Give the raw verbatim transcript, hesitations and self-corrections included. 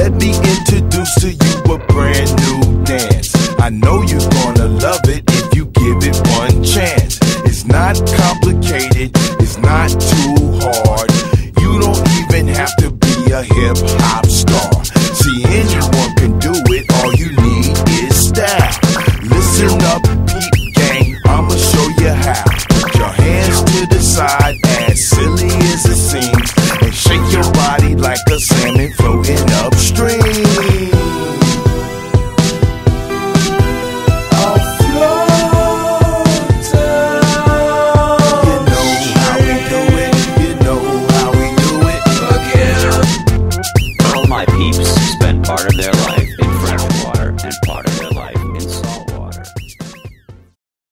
Let me introduce to you a brand new dance. I know you're gonna love it if you give it one chance. It's not complicated, it's not too hard. You don't even have to be a hip-hop star. See, anyone can do it, all you need is style. Listen up, peep gang, I'ma show you how. Put your hands to the side, as silly as it seems, and shake your body like a salmon floating upstream. All my peeps spend part of their life